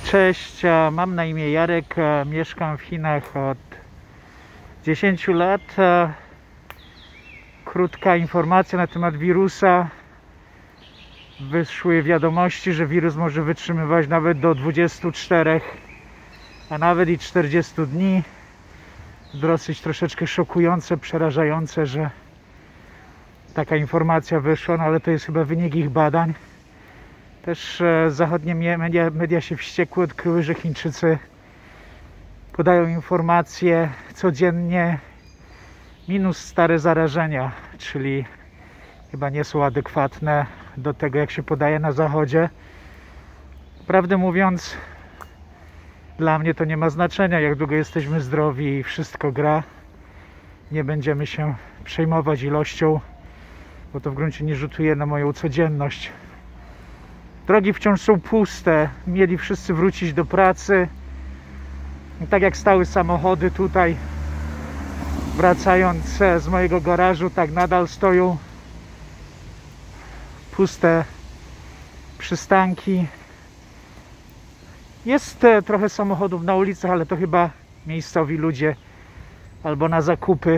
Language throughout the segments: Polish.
Cześć, mam na imię Jarek, mieszkam w Chinach od 10 lat. Krótka informacja na temat wirusa. Wyszły wiadomości, że wirus może wytrzymywać nawet do 24, a nawet i 40 dni. Dosyć troszeczkę szokujące, przerażające, że taka informacja wyszła, no ale to jest chyba wynik ich badań. Też zachodnie media się wściekły, odkryły, że Chińczycy podają informacje codziennie minus stare zarażenia, czyli chyba nie są adekwatne do tego, jak się podaje na zachodzie. Prawdę mówiąc, dla mnie to nie ma znaczenia, jak długo jesteśmy zdrowi i wszystko gra. Nie będziemy się przejmować ilością, bo to w gruncie nie rzutuje na moją codzienność. Drogi wciąż są puste, mieli wszyscy wrócić do pracy. I tak jak stały samochody tutaj, wracając z mojego garażu, tak nadal stoją puste przystanki. Jest trochę samochodów na ulicach, ale to chyba miejscowi ludzie albo na zakupy.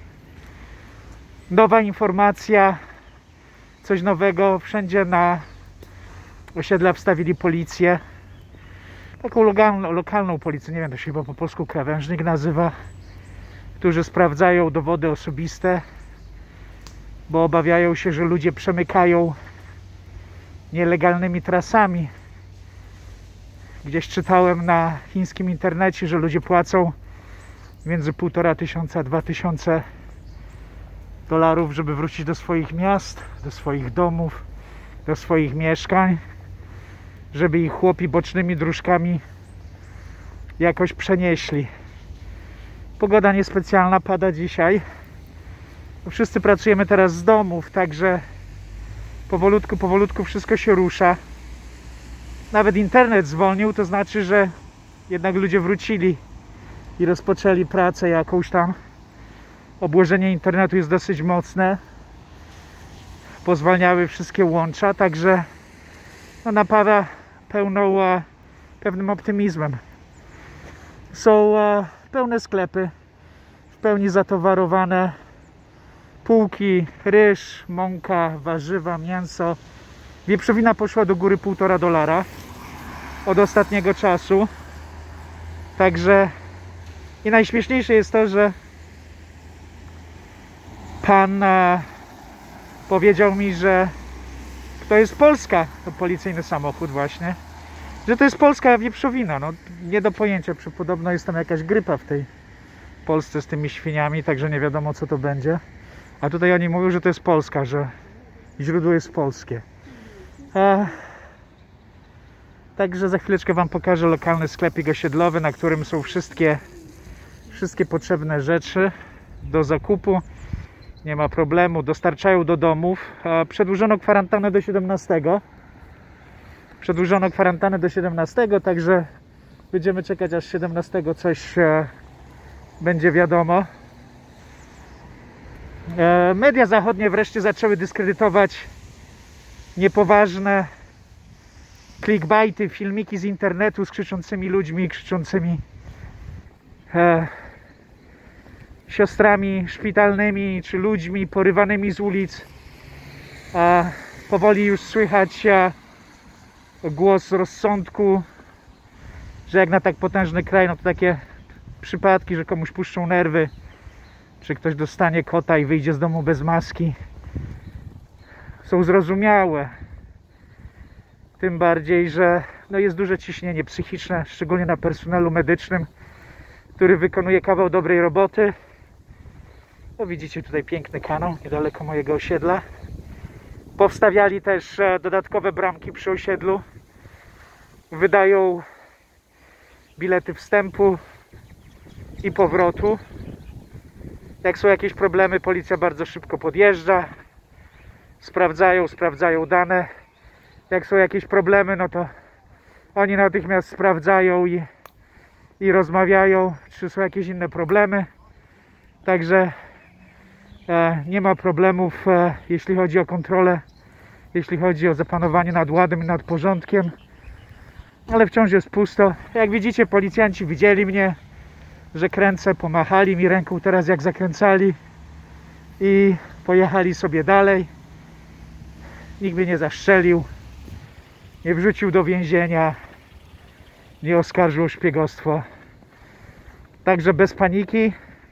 Nowa informacja, coś nowego, wszędzie na osiedla wstawili policję, taką lokalną policję, nie wiem, to się chyba po polsku krawężnik nazywa, którzy sprawdzają dowody osobiste, bo obawiają się, że ludzie przemykają nielegalnymi trasami. Gdzieś czytałem na chińskim internecie, że ludzie płacą między 1500 a 2000 dolarów, żeby wrócić do swoich miast, do swoich domów, do swoich mieszkań, żeby ich chłopi bocznymi dróżkami jakoś przenieśli. Pogoda niespecjalna, pada dzisiaj. Wszyscy pracujemy teraz z domów, także powolutku wszystko się rusza. Nawet internet zwolnił, to znaczy, że jednak ludzie wrócili i rozpoczęli pracę jakąś tam. Obłożenie internetu jest dosyć mocne. Pozwalniały wszystkie łącza, także no, napawa pewnym optymizmem. Są pełne sklepy, w pełni zatowarowane półki, ryż, mąka, warzywa, mięso. Wieprzowina poszła do góry $1,5 od ostatniego czasu. Także i najśmieszniejsze jest to, że pan powiedział mi, że to jest polska, to policyjny samochód właśnie, że to jest polska wieprzowina. No nie do pojęcia, podobno jest tam jakaś grypa w tej Polsce z tymi świniami, także nie wiadomo, co to będzie. A tutaj oni mówią, że to jest polska, że źródło jest polskie. Także za chwileczkę wam pokażę lokalny sklepik osiedlowy, na którym są wszystkie potrzebne rzeczy do zakupu. Nie ma problemu, dostarczają do domów. Przedłużono kwarantannę do 17. Przedłużono kwarantannę do 17, także będziemy czekać, aż 17 coś będzie wiadomo. Media zachodnie wreszcie zaczęły dyskredytować niepoważne clickbaity, filmiki z internetu z krzyczącymi ludźmi, krzyczącymi siostrami szpitalnymi czy ludźmi porywanymi z ulic. Powoli już słychać głos rozsądku, że jak na tak potężny kraj, no to takie przypadki, że komuś puszczą nerwy, czy ktoś dostanie kota i wyjdzie z domu bez maski, są zrozumiałe. Tym bardziej, że no jest duże ciśnienie psychiczne, szczególnie na personelu medycznym, który wykonuje kawał dobrej roboty. No widzicie tutaj piękny kanał niedaleko mojego osiedla. Powstawiali też dodatkowe bramki przy osiedlu. Wydają bilety wstępu i powrotu. Jak są jakieś problemy, policja bardzo szybko podjeżdża. Sprawdzają dane. Jak są jakieś problemy, no to oni natychmiast sprawdzają i rozmawiają, czy są jakieś inne problemy. Także nie ma problemów, jeśli chodzi o kontrolę, jeśli chodzi o zapanowanie nad ładem i nad porządkiem. ale wciąż jest pusto. Jak widzicie, policjanci widzieli mnie, że kręcę, pomachali mi ręką teraz jak zakręcali i pojechali sobie dalej. Nikt mnie nie zastrzelił, nie wrzucił do więzienia, nie oskarżył o szpiegostwo. Także bez paniki.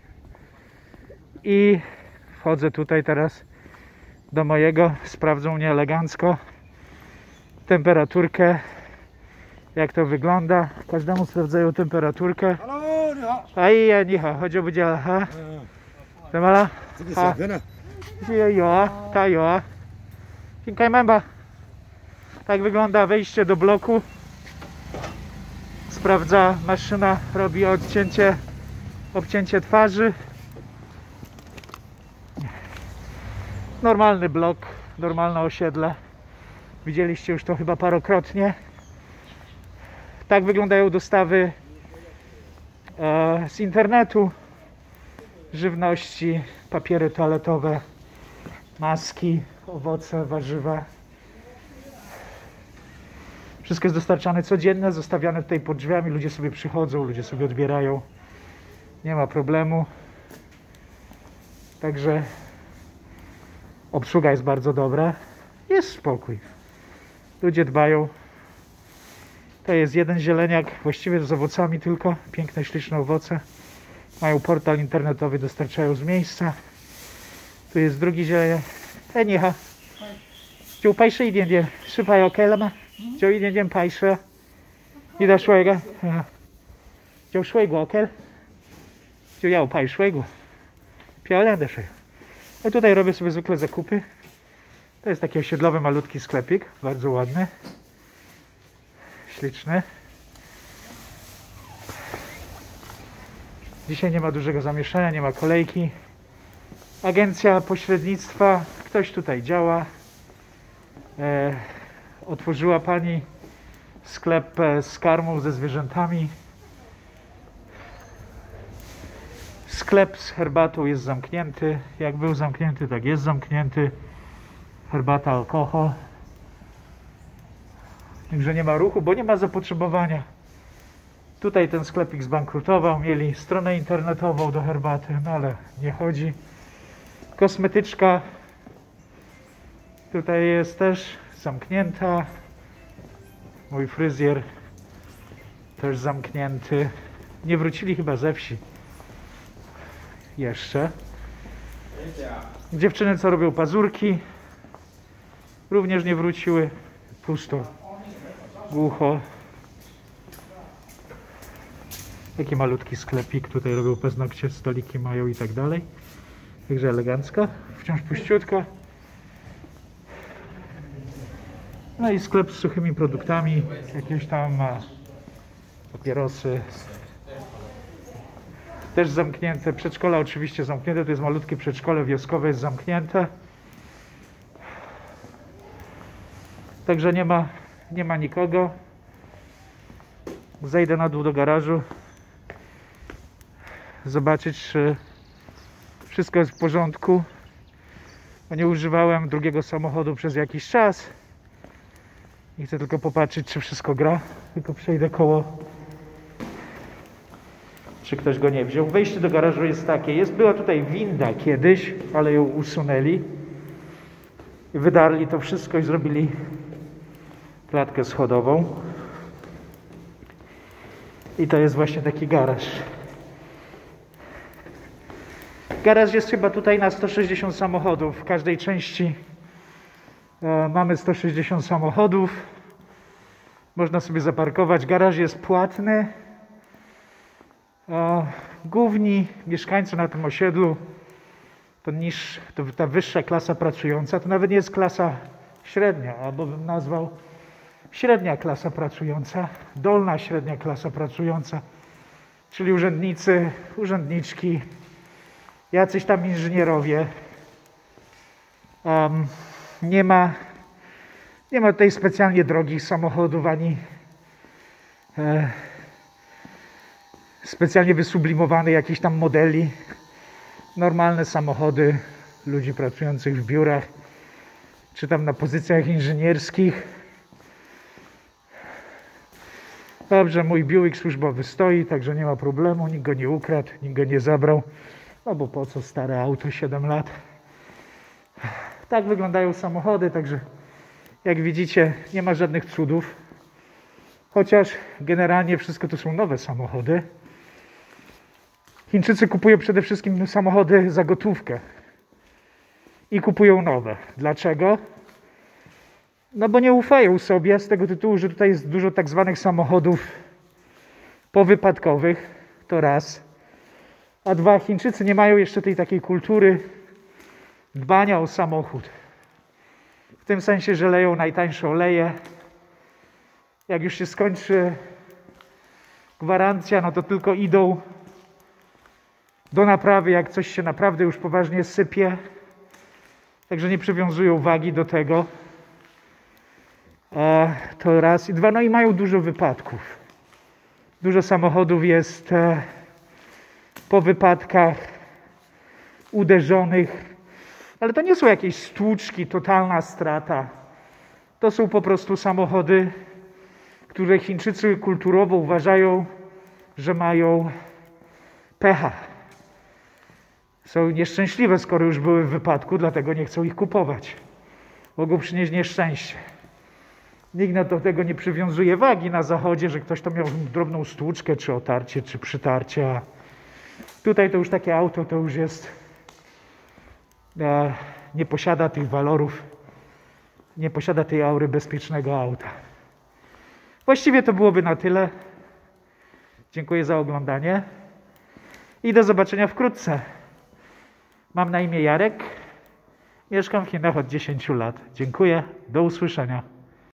I wchodzę tutaj teraz do mojego, sprawdzą mnie elegancko temperaturkę, jak to wygląda. Każdemu sprawdzają temperaturkę. Aj, ja nie chodzi o wydział, ha? Demala? Ha? Jo, ta jo. Dziękuję, memba. Tak wygląda wejście do bloku. Sprawdza maszyna, robi obcięcie twarzy. Normalny blok, normalne osiedle. Widzieliście już to chyba parokrotnie. Tak wyglądają dostawy z internetu, żywności, papiery toaletowe, maski, owoce, warzywa. Wszystko jest dostarczane codziennie, zostawiane tutaj pod drzwiami. Ludzie sobie przychodzą, ludzie sobie odbierają. Nie ma problemu. Także obsługa jest bardzo dobra. Jest spokój. Ludzie dbają. To jest jeden zieleniak, właściwie z owocami tylko. Piękne, śliczne owoce. Mają portal internetowy, dostarczają z miejsca. Tu jest drugi zieleniak. Nie ha. 就拍摄一点点，是拍 OK 了吗？就一点点拍摄。你再说一个，就水果 OK 了，就要拍水果，漂亮的水果。Ja tutaj robię sobie zwykle zakupy. To jest taki osiedlowy, malutki sklepik, bardzo ładny, śliczny. Dzisiaj nie ma dużego zamieszania, nie ma kolejki. Agencja pośrednictwa, ktoś tutaj działa. Otworzyła pani sklep z karmą, ze zwierzętami. Sklep z herbatą jest zamknięty. Jak był zamknięty, tak jest zamknięty. Herbata, alkohol. Także nie ma ruchu, bo nie ma zapotrzebowania. Tutaj ten sklepik zbankrutował. Mieli stronę internetową do herbaty, no ale nie chodzi. Kosmetyczka tutaj jest też zamknięta. Mój fryzjer też zamknięty. Nie wrócili chyba ze wsi. Jeszcze. Dziewczyny, co robią pazurki, również nie wróciły. Pusto. Głucho. Taki malutki sklepik. Tutaj robią paznokcie, stoliki mają i tak dalej. Także elegancko. Wciąż puściutko. No i sklep z suchymi produktami. Jakieś tam papierosy. Też zamknięte. Przedszkola oczywiście zamknięte. To jest malutkie przedszkole wioskowe, jest zamknięte. Także nie ma nikogo. Zejdę na dół do garażu. Zobaczyć, czy wszystko jest w porządku. Bo nie używałem drugiego samochodu przez jakiś czas. I chcę tylko popatrzeć, czy wszystko gra. Tylko przejdę koło, czy ktoś go nie wziął. Wejście do garażu jest takie. Była tutaj winda kiedyś, ale ją usunęli. I wydarli to wszystko i zrobili klatkę schodową. I to jest właśnie taki garaż. Garaż jest chyba tutaj na 160 samochodów. W każdej części mamy 160 samochodów. Można sobie zaparkować. Garaż jest płatny. Główni mieszkańcy na tym osiedlu to ta wyższa klasa pracująca, to nawet nie jest klasa średnia, albo bym nazwał średnia klasa pracująca, dolna średnia klasa pracująca, czyli urzędnicy, urzędniczki, jacyś tam inżynierowie. Nie ma tutaj specjalnie drogich samochodów, ani specjalnie wysublimowanych jakichś tam modeli. Normalne samochody ludzi pracujących w biurach, czy tam na pozycjach inżynierskich. Dobrze, mój Buick służbowy stoi, także nie ma problemu, nikt go nie ukradł, nikt go nie zabrał. No bo po co stare auto, 7 lat. Tak wyglądają samochody, także jak widzicie, nie ma żadnych cudów. Chociaż generalnie wszystko to są nowe samochody. Chińczycy kupują przede wszystkim samochody za gotówkę. I kupują nowe. Dlaczego? No bo nie ufają sobie z tego tytułu, że tutaj jest dużo tak zwanych samochodów powypadkowych. To raz. A dwa, Chińczycy nie mają jeszcze tej takiej kultury dbania o samochód. W tym sensie, że leją najtańsze oleje. Jak już się skończy gwarancja, no to tylko idą do naprawy, jak coś się naprawdę już poważnie sypie. Także nie przywiązują wagi do tego. To raz. I dwa, no i mają dużo wypadków. Dużo samochodów jest po wypadkach uderzonych. Ale to nie są jakieś stłuczki, totalna strata. To są po prostu samochody, które Chińczycy kulturowo uważają, że mają pecha. Są nieszczęśliwe, skoro już były w wypadku, dlatego nie chcą ich kupować. Mogą przynieść nieszczęście. Nikt do tego nie przywiązuje wagi na zachodzie, że ktoś tam miał drobną stłuczkę, czy otarcie, czy przytarcie. A tutaj to już takie auto to już jest, nie posiada tych walorów, nie posiada tej aury bezpiecznego auta. Właściwie to byłoby na tyle. Dziękuję za oglądanie i do zobaczenia wkrótce. Mam na imię Jarek. Mieszkam w Chinach od 10 lat. Dziękuję. Do usłyszenia.